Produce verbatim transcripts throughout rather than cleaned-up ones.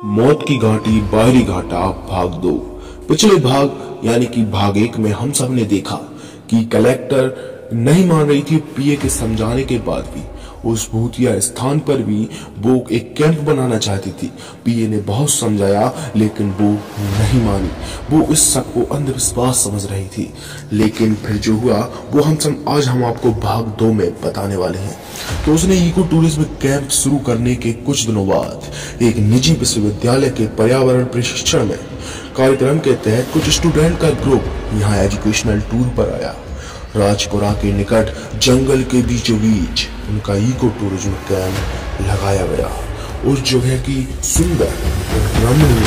मौत की घाटी बाहरी घाटा भाग दो। पिछले भाग यानी कि भाग एक में हम सब ने देखा कि कलेक्टर नहीं मान रही थी पीए के समझाने के बाद भी। उस भूतिया स्थान पर भी वो एक कैंप बनाना चाहती थी। पीए ने बहुत समझाया लेकिन वो नहीं मानी। वो इस सब को अंधविश्वास समझ रही थी। लेकिन फिर जो हुआ वो हम सब आज हम आपको भाग दो में बताने वाले हैं। तो उसने इको टूरिज्म कैंप शुरू करने के कुछ दिनों बाद एक निजी विश्वविद्यालय के पर्यावरण प्रशिक्षण में कार्यक्रम के तहत कुछ स्टूडेंट का ग्रुप यहाँ एजुकेशनल टूर पर आया। राजपुरा के निकट जंगल के बीचों बीच उनका इको टूरिज्म कैंप लगाया गया। उस जगह की सुंदर रमणीय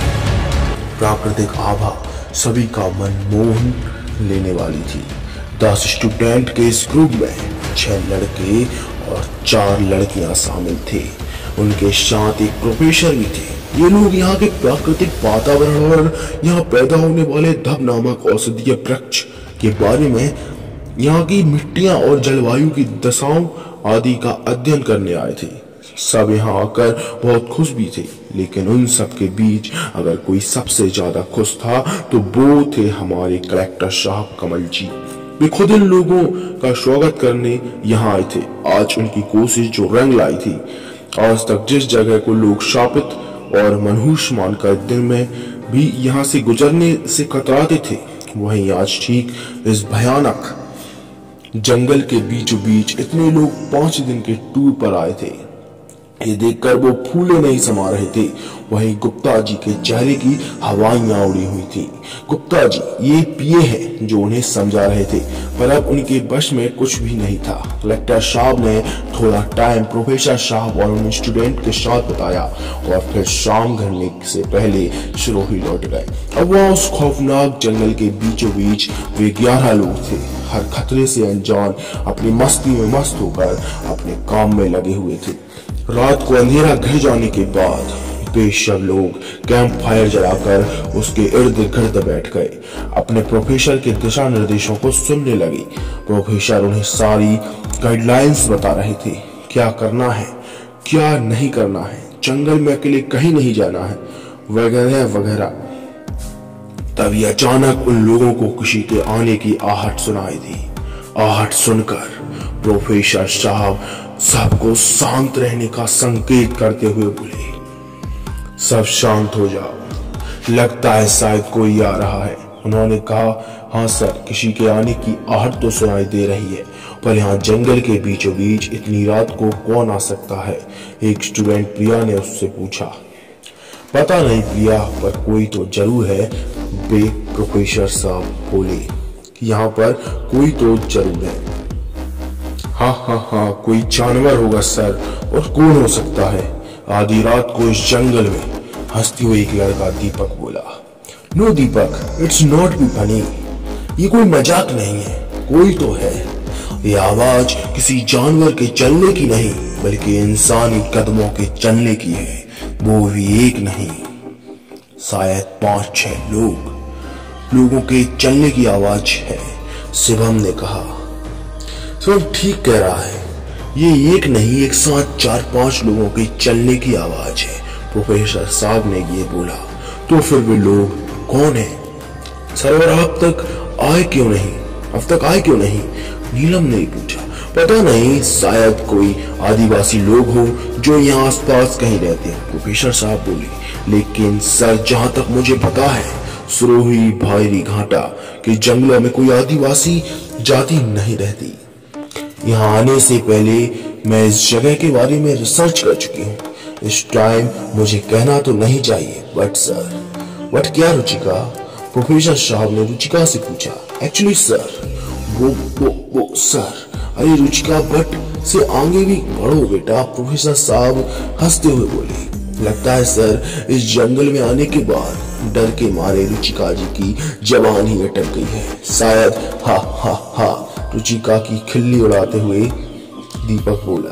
प्राकृतिक आभा सभी का मन मोहन लेने वाली थी। दस स्टूडेंट के इस ग्रुप में छह लड़के और चार लड़कियां शामिल थे। उनके साथ एक प्रोफेसर भी थे। ये लोग यहाँ के प्राकृतिक वातावरण और यहाँ पैदा होने वाले धब नामक औषधीय वृक्ष के बारे में, यहाँ की मिट्टियां और जलवायु की दशाओं आदि का अध्ययन करने आए थे। सब यहाँ आकर बहुत खुश भी थे। लेकिन उन सब के बीच अगर कोई सबसे ज्यादा खुश था तो वो थे हमारे कलेक्टर साहब कमल जी। वे खुद इन लोगों का स्वागत करने यहाँ आए थे। आज उनकी कोशिश जो रंग लाई थी। आज तक जिस जगह को लोग शापित और मनहूस मानकर दिन में भी यहाँ से गुजरने से कतराते थे, वहीं आज ठीक इस भयानक जंगल के बीचों बीच इतने लोग पांच दिन के टूर पर आए थे। ये देखकर वो फूले नहीं समा रहे थे। वहीं गुप्ता जी के चेहरे की हवाइयां उड़ी हुई थी। गुप्ता जी ये पीए हैं जो उन्हें समझा रहे थे, पर अब उनके बस में कुछ भी नहीं था। कलेक्टर साहब ने थोड़ा टाइम प्रोफेसर साहब और उन स्टूडेंट के साथ बताया और फिर शाम ढलने से पहले सिरोही लौट गए। अब वहाँ उस खौफनाक जंगल के बीचों बीच वे ग्यारह लोग थे, हर खतरे से अनजान, अपनी मस्ती में मस्त होकर अपने काम में लगे हुए थे। रात को अंधेरा घिर जाने के बाद बेशक लोग कैंप फायर जलाकर उसके इर्द गिर्द बैठ गए। अपने प्रोफेसर के दिशा निर्देशों को सुनने लगे। प्रोफेसर उन्हें सारी गाइडलाइंस बता रहे थे, क्या करना है, क्या नहीं करना है, जंगल में अकेले कहीं नहीं जाना है, वगैरह वगैरह। तभी अचानक उन लोगों को किसी के आने की आहट सुनाई दी। आहट सुनकर प्रोफेसर साहब सबको शांत रहने का संकेत करते हुए बोले, सब शांत हो जाओ, लगता है शायद कोई आ रहा है। उन्होंने कहा, हाँ सर, किसी के आने की आहट तो सुनाई दे रही है, पर यहाँ जंगल के बीचों बीच इतनी रात को कौन आ सकता है? एक स्टूडेंट प्रिया ने उससे पूछा। पता नहीं प्रिया, पर कोई तो जरूर है, वे प्रोफेसर साहब बोले। यहाँ पर कोई तो जरूर है। हाँ हाँ हाँ कोई जानवर होगा सर, और कौन हो सकता है? आधी रात को इस जंगल में, हंसते हुए एक लड़का दीपक बोला। No Deepak, it's not be funny, ये कोई मजाक नहीं है, कोई तो है। ये आवाज किसी जानवर के चलने की नहीं, बल्कि इंसानी कदमों के चलने की है, वो भी एक नहीं, शायद पांच छह लोग लोगों के चलने की आवाज है, शिवम ने कहा। शिवम ठीक कह रहा है, ये एक नहीं, एक साथ चार पांच लोगों के चलने की आवाज है, प्रोफेसर साहब ने ये बोला। तो फिर वे लोग कौन है? सर, और अब तक आए क्यों नहीं अब तक आए क्यों नहीं? नीलम ने पूछा। पता नहीं, शायद कोई आदिवासी लोग हो जो यहाँ आसपास कहीं रहते हैं, प्रोफेसर साहब बोले। लेकिन सर, जहां तक मुझे पता है, सिरोही बाहरी घाटा के जंगलों में कोई आदिवासी जाति नहीं रहती। यहाँ आने से पहले मैं इस जगह के बारे में रिसर्च कर चुकी हूँ। इस टाइम मुझे कहना तो नहीं चाहिए, बट सर। बट क्या रुचिका? प्रोफेसर साहब ने रुचिका से पूछा। एक्चुअली सर, वो वो वो सर, अरे रुचिका, बट से आगे भी बढ़ो बेटा, प्रोफेसर साहब हंसते हुए बोले। लगता है सर, इस जंगल में आने के बाद डर के मारे रुचिका जी की जबान ही अटक गई है, शायद। हा हा हा रुचिका की खिल्ली उड़ाते हुए दीपक बोला।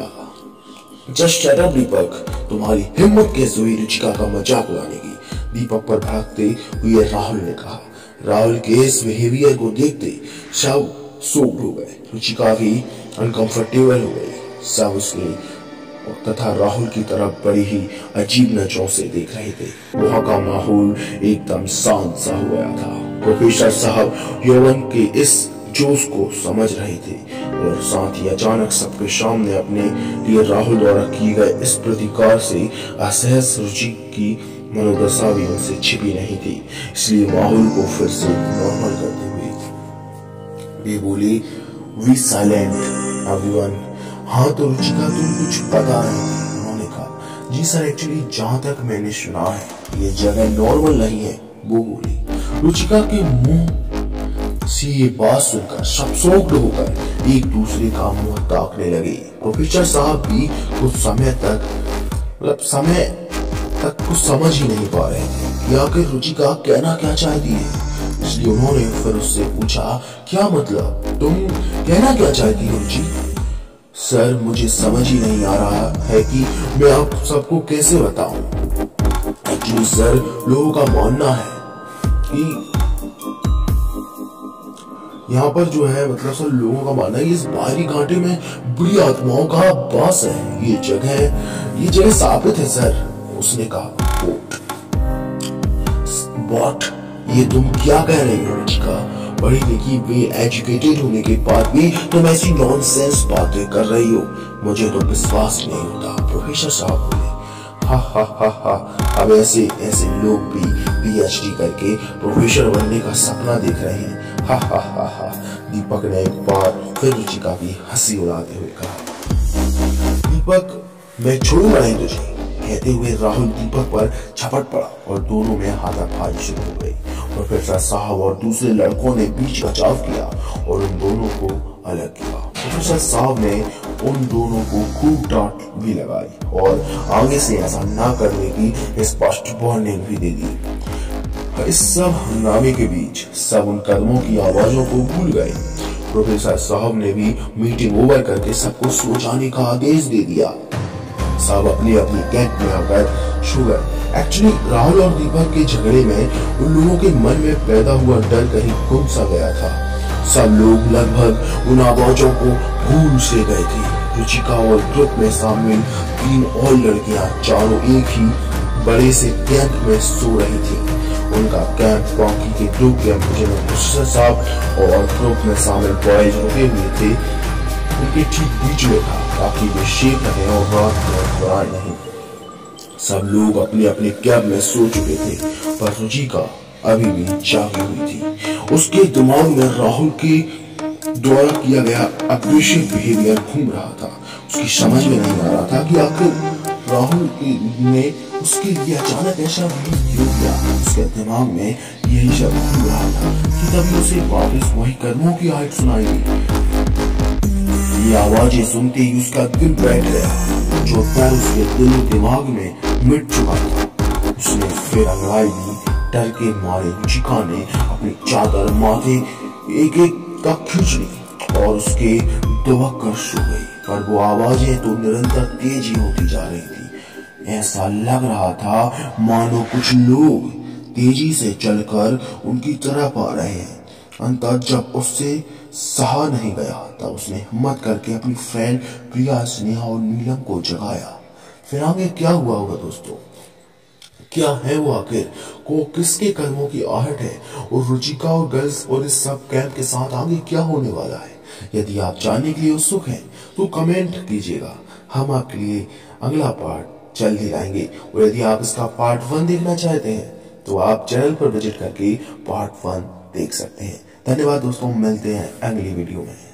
जस्ट शट अप दीपक, तुम्हारी हिम्मत कैसे हुई रुचिका का मजाक उड़ाने की? दीपक पर भागते हुए राहुल ने कहा। राहुल के इस बिहेवियर को देखते सब सोक्ड हो गए। रुचिका भी अनकंफर्टेबल हो गई। सब उसके तथा राहुल की तरफ बड़ी ही अजीब नजरों से देख रहे थे। वहां का माहौल एकदम शांत सा हो गया था। प्रोफेसर साहब यौवन के इस जोश को समझ रहे थे और साथ ही अचानक सबके सामने अपने लिए राहुल द्वारा किए गए इस प्रतिकार से असहज रुचि की मनोदशा भी उनसे छिपी नहीं थी। इसलिए माहौल को फिर से नॉर्मल करते हुए वे बोले, वी साइलेंट एवरीवन। हाँ तो रुचिका तुम कुछ बता रहे थे? उन्होंने कहा, जी सर एक्चुअली जहां तक मैंने सुना है ये जगह नॉर्मल नहीं है, वो बोली। रुचिका के मुंह से ये बात सुनकर सब शॉक्ड होकर एक दूसरे का मुंह ताकने लगे। प्रोफेसर साहब भी कुछ समय तक मतलब समय तक कुछ समझ ही नहीं पा रहे थे कि आखिर रुचिका कहना क्या चाहती है। इसलिए उन्होंने फिर उससे पूछा, क्या मतलब, तुम कहना क्या चाहती हो रुचि? सर मुझे समझ ही नहीं आ रहा है कि मैं आप सबको कैसे बताऊं। एक्चुअली सर लोगों का मानना है कि यहाँ पर जो है मतलब सर लोगों का मानना है कि इस बाहरी घाटे में बुरी आत्माओं का वास है। ये जगह ये जगह साबित है सर। उसने कहा, व्हाट, ये तुम क्या कह रही हो रुचिका? पढ़ी लिखी वे एजुकेटेड होने के बाद भी तुम ऐसी नॉनसेंस बातें कर रही हो, मुझे तो विश्वास नहीं होता। प्रोफेसर साहब बोले, हा हा हा हा अब ऐसे ऐसे लोग भी पीएचडी करके प्रोफेसर बनने का सपना देख रहे हैं। हा हा हा हा दीपक ने एक बार फिर रुचिका की हंसी उड़ाते हुए कहा, दीपक मैं छोड़ूंगा नहीं तुझे। कहते हुए राहुल दीपक पर झपट पड़ा और दोनों में हाथापाई शुरू हो गई। प्रोफेसर साहब और दूसरे लड़कों ने बीच बचाव किया और उन दोनों को अलग किया। प्रोफेसर साहब ने उन दोनों को खूब डांट भी लगाई और आगे से ऐसा ना करने की स्पष्ट वार्निंग भी दे दी। इस सब हंगामे के बीच सब उन कदमों की आवाजों को भूल गए। प्रोफेसर साहब ने भी मीटिंग ओवर करके सबको सो जाने का आदेश दे दिया। सब अपनी अपनी कैंप में आकर सो गए। एक्चुअली राहुल और दीपक के झगड़े में उन लोगों के मन में पैदा हुआ डर कहीं गुम सा गया था। सब लोग लगभग उन आवाजों को भूल से गए थे। रुचिका और ग्रुप में शामिल तीन और लड़कियां चारों एक ही बड़े से कैंप में सो रही थी। उनका कैंप बाकी के दो कैंप जिनमें प्रोफेसर साहब और ग्रुप में शामिल बॉयज रुके हुए थे उनके ठीक बीच में था, ताकि वे शेख रहे और रात में बुराई नहीं। सब लोग अपने अपने कैंप में सो चुके थे, पर रुचिका अभी भी जागी हुई थी। उसके दिमाग में राहुल के द्वारा किया गया अग्रेसिव बिहेवियर घूम रहा था। उसकी समझ में नहीं आ रहा था कि आखिर राहुल ने उसके लिए अचानक ऐसा क्यों किया। उसके दिमाग में यही शब्द घूम रहा था कि तभी उसे वापस वही कदमों की आहट सुनाई दी। ये आवाजें सुनते ही उसका दिल बैठ गया, जो डर उसके दिल दिमाग में मिट चुका था। उसने फिर अंगड़ाई दी। डर के मारे रुचिका ने अपनी चादर माथे एक एक तक खींच ली और उसके दुबक कर सो गई। पर वो आवाजें तो निरंतर तेज ही होती जा रही थी। ऐसा लग रहा था मानो कुछ लोग तेजी से चलकर उनकी तरफ आ रहे हैं। अंततः जब उससे सहा नहीं गया तब उसने हिम्मत करके अपनी फ्रेंड प्रिया, स्नेहा और नीलम को जगाया। फिर आगे क्या हुआ होगा दोस्तों? क्या है वो आखिर? को किसके कदमों की आहट है और रुचिका और गर्ल्स और इस सब कैंप के साथ आगे क्या होने वाला है? यदि आप जानने के लिए उत्सुक हैं तो कमेंट कीजिएगा, हम आपके लिए अगला पार्ट जल्दी लाएंगे। और यदि आप इसका पार्ट वन देखना चाहते हैं तो आप चैनल पर विजिट करके पार्ट वन देख सकते हैं। धन्यवाद दोस्तों, मिलते हैं अगली वीडियो में।